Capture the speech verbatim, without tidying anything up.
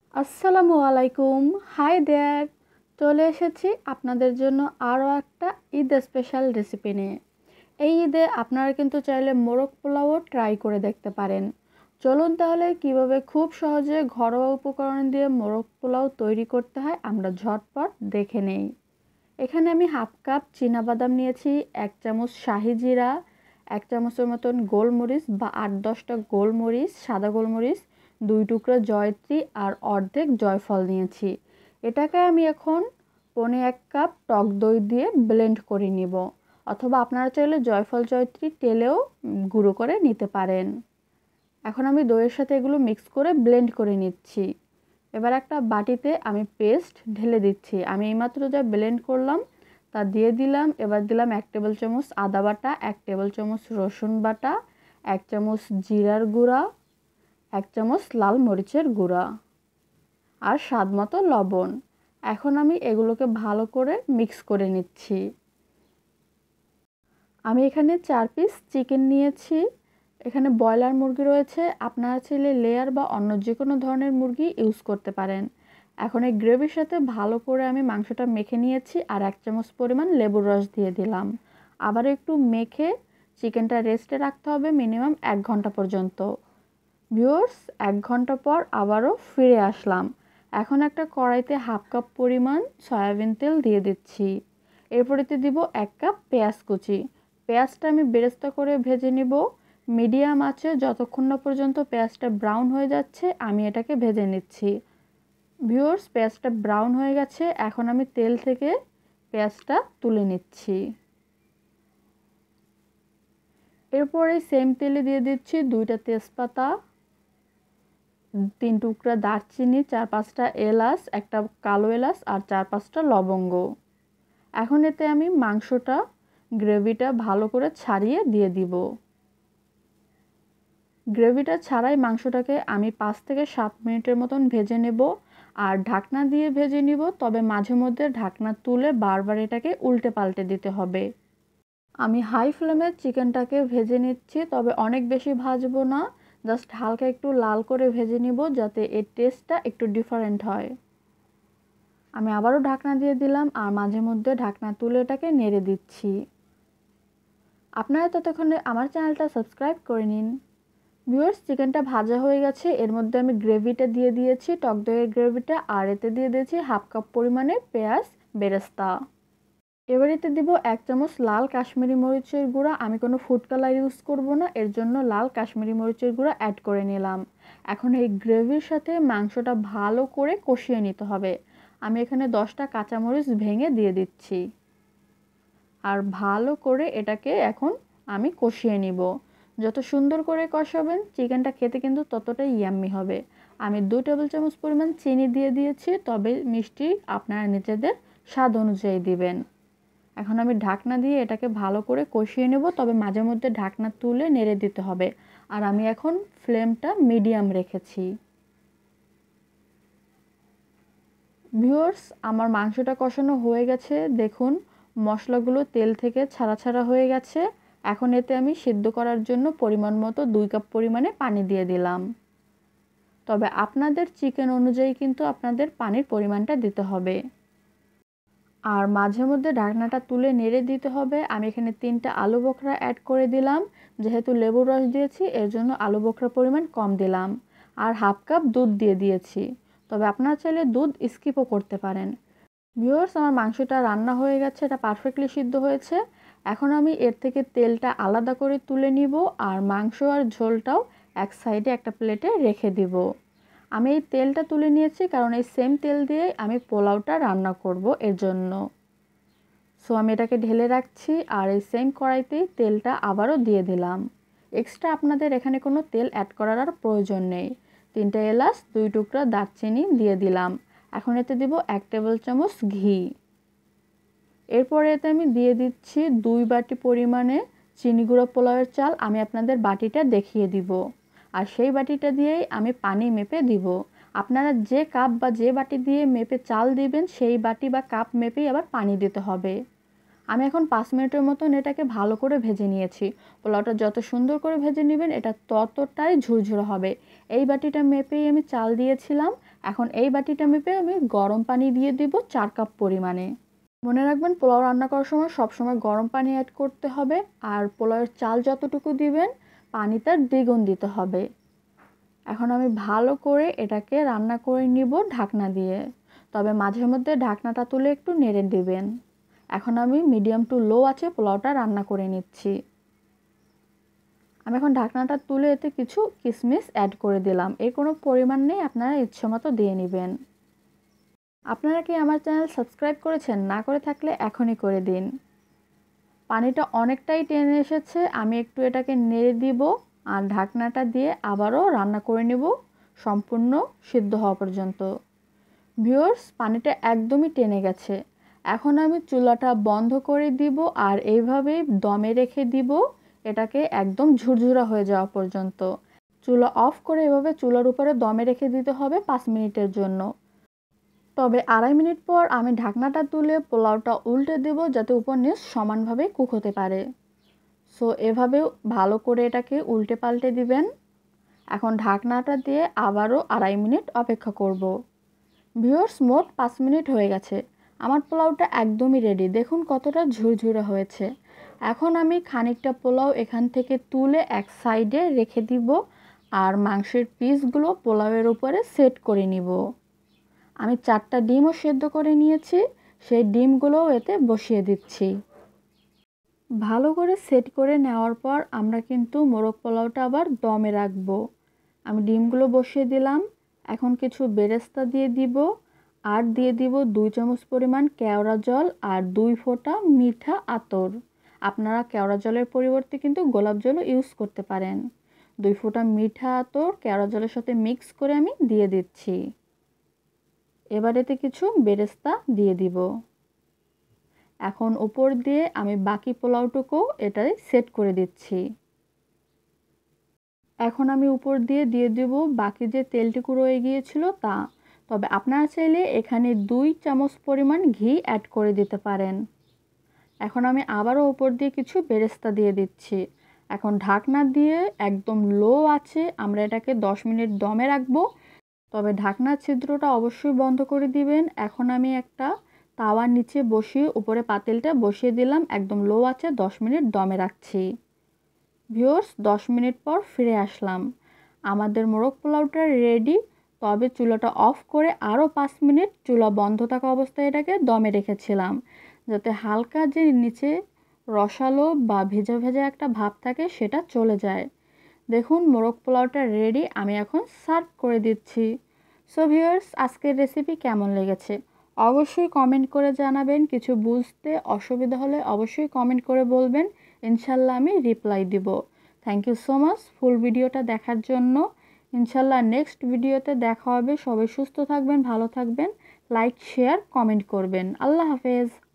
আসসালামুয়ালাইকুম, hi there. চলে এসেছি আপনাদের জন্য আরও একটা ঈদ স্পেশাল রেসিপি নিয়ে। এই ঈদে আপনারা কিন্তু চাইলে মোরগ পোলাও ট্রাই করে দেখতে পারেন। চলুন তাহলে কিভাবে খুব সহজে ঘরোয়া উপকরণ দিয়ে মোরগ পোলাও তৈরি করতে হয় আমরা ঝটপট দেখে নেই। এখানে আমি হাফ কাপ চীনাবাদাম নিয়েছি, এক চামচ শাহি জিরা, এক চামচের মতন গোলমরিচ বা আট দশটা গোলমরিচ, সাদা গোলমরিচ, দুই টুকরো জয়ত্রী আর অর্ধেক জয়ফল নিয়েছি। এটাকে আমি এখন পৌনে এক কাপ টক দই দিয়ে ব্লেন্ড করে নিব, অথবা আপনারা চাইলে জয়ফল জয়ত্রী তেলেও গুঁড়ো করে নিতে পারেন। এখন আমি দইয়ের সাথে এগুলো মিক্স করে ব্লেন্ড করে নিচ্ছি। এবার একটা বাটিতে আমি পেস্ট ঢেলে দিচ্ছি। আমি এইমাত্র যা ব্লেন্ড করলাম তা দিয়ে দিলাম। এবার দিলাম এক টেবিল চামচ আদা বাটা, এক টেবিল চামচ রসুন বাটা, এক চামচ জিরার গুঁড়া, এক চামচ লাল মরিচের গুঁড়া আর স্বাদ মতো লবণ। এখন আমি এগুলোকে ভালো করে মিক্স করে নিচ্ছি। আমি এখানে চার পিস চিকেন নিয়েছি। এখানে ব্রয়লার মুরগি রয়েছে, আপনারা চাইলে লেয়ার বা অন্য যে কোনো ধরনের মুরগি ইউজ করতে পারেন। এখন এই গ্রেভির সাথে ভালো করে আমি মাংসটা মেখে নিয়েছি আর এক চামচ পরিমাণ লেবুর রস দিয়ে দিলাম। আবার একটু মেখে চিকেনটা রেস্টে রাখতে হবে মিনিমাম এক ঘন্টা পর্যন্ত। ভিউয়ার্স, এক ঘন্টা পর আবারও ফিরে আসলাম। এখন একটা কড়াইতে হাফ কাপ পরিমাণ সয়াবিন তেল দিয়ে দিচ্ছি। এরপরেতে দিব এক কাপ পেঁয়াজ কুচি। পেঁয়াজটা আমি বেরেস্তা করে ভেজে নিব মিডিয়াম আঁচে। যতক্ষণ না পর্যন্ত পেঁয়াজটা ব্রাউন হয়ে যাচ্ছে আমি এটাকে ভেজে নিচ্ছি। ভিউয়ার্স, পেঁয়াজটা ব্রাউন হয়ে গেছে, এখন আমি তেল থেকে পেঁয়াজটা তুলে নিচ্ছি। এরপরে সেম তেলে দিয়ে দিচ্ছি দুইটা তেজপাতা, তিন টুকরা দারচিনি, চার পাঁচটা এলাচ, একটা কালো এলাচ আর চার পাঁচটা লবঙ্গ। এখন এতে আমি মাংসটা গ্রেভিটা ভালো করে ছাড়িয়ে দিয়ে দিব। গ্রেভিটা ছাড়াই মাংসটাকে আমি পাঁচ থেকে সাত মিনিটের মতন ভেজে নেব আর ঢাকনা দিয়ে ভেজে নিব। তবে মাঝে মধ্যে ঢাকনা তুলে বারবার এটাকে উল্টে পাল্টে দিতে হবে। আমি হাই ফ্লেমে চিকেনটাকে ভেজে নিচ্ছি, তবে অনেক বেশি ভাজবো না, জাস্ট হালকা একটু লাল করে ভেজে নিব যাতে এর টেস্টটা একটু ডিফারেন্ট হয়। আমি আবারও ঢাকনা দিয়ে দিলাম আর মাঝে মধ্যে ঢাকনা তুলে এটাকে নেড়ে দিচ্ছি। আপনারা ততক্ষণে আমার চ্যানেলটা সাবস্ক্রাইব করে নিন। ভিউয়ার্স, চিকেনটা ভাজা হয়ে গেছে। এর মধ্যে আমি গ্রেভিটা দিয়ে দিয়েছি, টক দইয়ের গ্রেভিটা, আর এতে দিয়ে দিয়েছি হাফ কাপ পরিমাণে পেঁয়াজ বেরেস্তা। এবার এতে দিব এক চামচ লাল কাশ্মীরি মরিচের গুঁড়া। আমি কোনো ফুড কালার ইউজ করব না, এর জন্য লাল কাশ্মীরি মরিচের গুঁড়া অ্যাড করে নিলাম। এখন এই গ্রেভির সাথে মাংসটা ভালো করে কষিয়ে নিতে হবে। আমি এখানে দশটা কাঁচামরিচ ভেঙে দিয়ে দিচ্ছি আর ভালো করে এটাকে এখন আমি কষিয়ে নিব। যত সুন্দর করে কষাবেন চিকেনটা খেতে কিন্তু ততটাই ইয়াম্মি হবে। আমি দুই টেবিল চামচ পরিমাণ চিনি দিয়ে দিয়েছি, তবে মিষ্টি আপনারা নিজেদের স্বাদ অনুযায়ী দিবেন। এখন আমি ঢাকনা দিয়ে এটাকে ভালো করে কষিয়ে নেব, তবে মাঝে মধ্যে ঢাকনা তুলে নেড়ে দিতে হবে। আর আমি এখন ফ্লেমটা মিডিয়াম রেখেছি। ভিউয়ার্স, আমার মাংসটা কষানো হয়ে গেছে, দেখুন মশলাগুলো তেল থেকে ছাড়া ছাড়া হয়ে গেছে। এখন এতে আমি সিদ্ধ করার জন্য পরিমাণ মতো দুই কাপ পরিমাণে পানি দিয়ে দিলাম। তবে আপনাদের চিকেন অনুযায়ী কিন্তু আপনাদের পানির পরিমাণটা দিতে হবে। আর মাঝে মধ্যে ঢাকনাটা তুলে নেড়ে দিতে হবে। আমি এখানে তিনটা আলু বোখরা অ্যাড করে দিলাম, যেহেতু লেবুর রস দিয়েছি এর জন্য আলু বোখরার পরিমাণ কম দিলাম। আর হাফ কাপ দুধ দিয়ে দিয়েছি, তবে আপনারা চাইলে দুধ স্কিপও করতে পারেন। ভিউয়ার্স, আমার মাংসটা রান্না হয়ে গেছে, এটা পারফেক্টলি সিদ্ধ হয়েছে। এখন আমি এর থেকে তেলটা আলাদা করে তুলে নিব আর মাংস আর ঝোলটাও এক সাইডে একটা প্লেটে রেখে দিব। আমি এই তেলটা তুলে নিয়েছি কারণ এই সেম তেল দিয়ে আমি পোলাওটা রান্না করব, এর জন্য। সো আমি এটাকে ঢেলে রাখছি আর এই সেম কড়াইতেই তেলটা আবারও দিয়ে দিলাম। এক্সট্রা আপনাদের এখানে কোনো তেল অ্যাড করার আর প্রয়োজন নেই। তিনটা এলাচ, দুই টুকরা দারচিনি দিয়ে দিলাম। এখন এতে দিব এক টেবিল চামচ ঘি। এরপরে এতে আমি দিয়ে দিচ্ছি দুই বাটি পরিমাণে চিনি গুঁড়ো পোলাওয়ের চাল। আমি আপনাদের বাটিটা দেখিয়ে দিব আর সেই বাটিটা দিয়েই আমি পানি মেপে দিব। আপনারা যে কাপ বা যে বাটি দিয়ে মেপে চাল দিবেন সেই বাটি বা কাপ মেপেই আবার পানি দিতে হবে। আমি এখন পাঁচ মিনিটের মতন এটাকে ভালো করে ভেজে নিয়েছি। পোলাওটা যত সুন্দর করে ভেজে নেবেন এটা ততটাই ঝুরঝুরে হবে। এই বাটিটা মেপেই আমি চাল দিয়েছিলাম। এখন এই বাটিটা মেপে আমি গরম পানি দিয়ে দিব চার কাপ পরিমাণে। মনে রাখবেন পোলাও রান্না করার সময় সবসময় গরম পানি অ্যাড করতে হবে, আর পোলাওয়ের চাল যতটুকু দিবেন পানি তার দ্বিগুণ দিতে হবে। এখন আমি ভালো করে এটাকে রান্না করে নিব ঢাকনা দিয়ে, তবে মাঝে মধ্যে ঢাকনাটা তুলে একটু নেড়ে দিবেন। এখন আমি মিডিয়াম টু লো আঁচে পোলাওটা রান্না করে নিচ্ছি। আমি এখন ঢাকনাটা তুলে এতে কিছু কিশমিশ অ্যাড করে দিলাম। এর কোনো পরিমাণ নেই, আপনারা ইচ্ছে মতো দিয়ে নেবেন। আপনারা কি আমার চ্যানেল সাবস্ক্রাইব করেছেন? না করে থাকলে এখনই করে দিন। পানিটা অনেকটাই টেনে এসেছে, আমি একটু এটাকে নেড়ে দিব আর ঢাকনাটা দিয়ে আবারও রান্না করে নেব সম্পূর্ণ সিদ্ধ হওয়া পর্যন্ত। ভিউয়ার্স, পানিটা একদমই টেনে গেছে। এখন আমি চুলাটা বন্ধ করে দিব আর এইভাবেই দমে রেখে দিব এটাকে একদম ঝুরঝুরা হয়ে যাওয়া পর্যন্ত। চুলা অফ করে এভাবে চুলার উপরে দমে রেখে দিতে হবে পাঁচ মিনিটের জন্য। তবে আড়াই মিনিট পর আমি ঢাকনাটা তুলে পোলাওটা উল্টে দেব যাতে উপর নিচ সমানভাবে কুক হতে পারে। সো এভাবেও ভালো করে এটাকে উল্টে পাল্টে দিবেন। এখন ঢাকনাটা দিয়ে আবারও আড়াই মিনিট অপেক্ষা করব। ভিউয়ার্স, মোট পাঁচ মিনিট হয়ে গেছে। আমার পোলাওটা একদমই রেডি। দেখুন কতটা ঝুরঝুরে হয়েছে। এখন আমি খানিকটা পোলাও এখান থেকে তুলে এক সাইডে রেখে দিব আর মাংসের পিসগুলো পোলাওয়ের উপরে সেট করে নিব। আমি চারটা ডিমও সেদ্ধ করে নিয়েছি, সেই ডিমগুলোও এতে বসিয়ে দিচ্ছি। ভালো করে সেট করে নেওয়ার পর আমরা কিন্তু মোরগ পোলাওটা আবার দমে রাখবো। আমি ডিমগুলো বসিয়ে দিলাম। এখন কিছু বেরেস্তা দিয়ে দিব আর দিয়ে দিব দুই চামচ পরিমাণ কেওড়া জল আর দুই ফোঁটা মিঠা আতর। আপনারা কেওড়া জলের পরিবর্তে কিন্তু গোলাপ জলও ইউজ করতে পারেন। দুই ফোঁটা মিঠা আতর কেওড়া জলের সাথে মিক্স করে আমি দিয়ে দিচ্ছি। এবার এতে কিছু বেরেস্তা দিয়ে দিব। এখন উপর দিয়ে আমি বাকি পোলাওটুকু এটাই সেট করে দিচ্ছি। এখন আমি উপর দিয়ে দিয়ে দেব বাকি যে তেলটুকু রয়ে গিয়েছিল তা। তবে আপনারা চাইলে এখানে দুই চামচ পরিমাণ ঘি অ্যাড করে দিতে পারেন। এখন আমি আবারও উপর দিয়ে কিছু বেরেস্তা দিয়ে দিচ্ছি। এখন ঢাকনা দিয়ে একদম লো আছে আমরা এটাকে দশ মিনিট দমে রাখবো। তবে ঢাকনার ছিদ্রটা অবশ্যই বন্ধ করে দিবেন। এখন আমি একটা তাওয়ার নিচে বসিয়ে উপরে পাতিলটা বসিয়ে দিলাম, একদম লো আছে দশ মিনিট দমে রাখছি। ভিউয়ার্স, দশ মিনিট পর ফিরে আসলাম। আমাদের মোরগ পোলাওটা রেডি। তবে চুলাটা অফ করে আরও পাঁচ মিনিট চুলা বন্ধ থাকা অবস্থায় এটাকে দমে রেখেছিলাম, যাতে হালকা যে নিচে রসালো বা ভেজা ভেজা একটা ভাব থাকে সেটা চলে যায়। দেখুন মোরগ পোলাওটা রেডি। আমি এখন সার্ভ করে দিচ্ছি। সো ভিউয়ার্স, আজকের রেসিপি কেমন লেগেছে অবশ্যই কমেন্ট করে জানাবেন। কিছু বুঝতে অসুবিধা হলে অবশ্যই কমেন্ট করে বলবেন, ইনশাল্লাহ আমি রিপ্লাই দিব। Thank you so much full ভিডিওটা দেখার জন্য। ইনশাল্লাহ নেক্সট ভিডিওতে দেখা হবে। সবাই সুস্থ থাকবেন, ভালো থাকবেন, লাইক শেয়ার কমেন্ট করবেন। আল্লাহ হাফেজ।